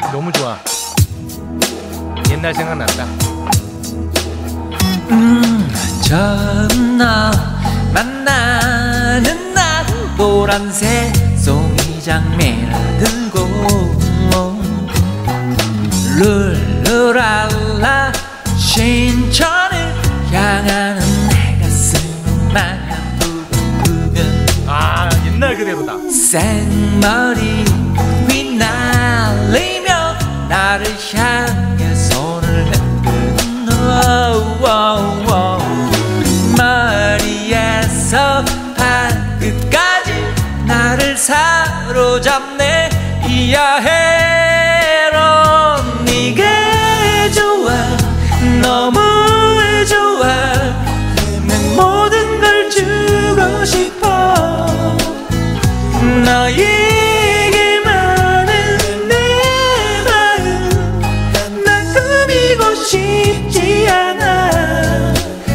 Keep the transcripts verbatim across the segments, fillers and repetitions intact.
너무 좋아. 옛날 생각난다. 음, 처음 너 만나는 날 노란색 송이장미를 들고 룰루랄라 신천을 향하는 내 가슴은 마냥 두근두근. 아, 옛날 그대로다. 생머리 휘날리며 나를 향해 손을 흔드는 머리에서 발끝까지 나를 사로잡네. 이야해로 네가 좋아, 너무 좋아. 내 모든 걸 주고 싶어. 너에게만은 내 마음 난 꾸미고 싶지 않아.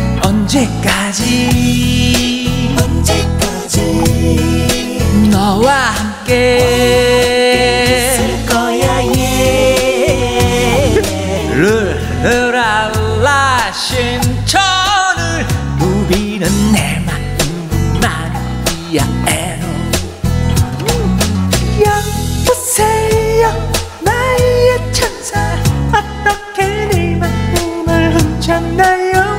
언제까지 언제까지 너와 함께 있을 거야. 룰루랄라 신천을 누비는 내 마음만 이야해로. 여보세요 나의 천사, 어떻게 네 마음을 훔쳤나요?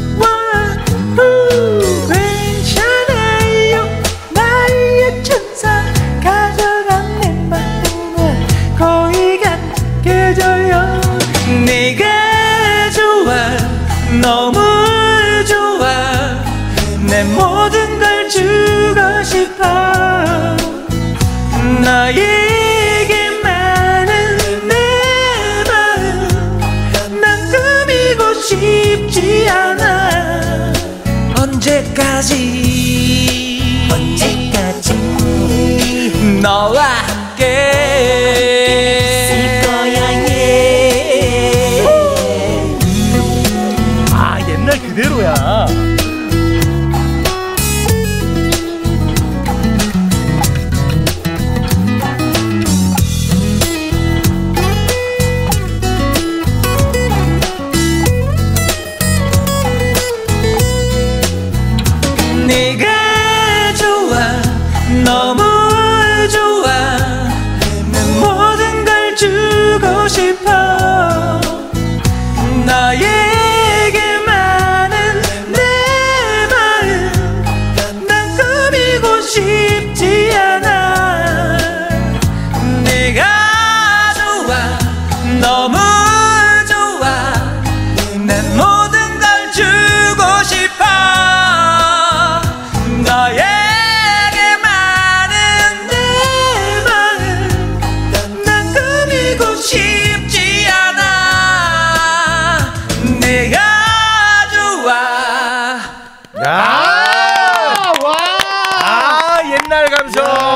와우, 괜찮아요 나의 천사. 가져간 내 마음을 거의 감겨줘요. 네가 좋아, 너무 좋아. 내 모든 걸 주고 싶어. 너에게만은 내 마음 난 꾸미고 싶지 않아. 언제까지 언제까지 너와 함께 있을 거야. 아, 옛날 그대로야. 네가 좋아, 너무 좋아. 내 모든 걸 주고 싶어. 너에게만은 내 마음 난 꾸미고 싶지 않아. 네가 좋아, 너무 좋아. 내 모든 걸 주고 싶어. 너에게만은 내 마음 난 꾸미고 싶지 않아. 내가 좋아. 야, 와, 아, 옛날 감성.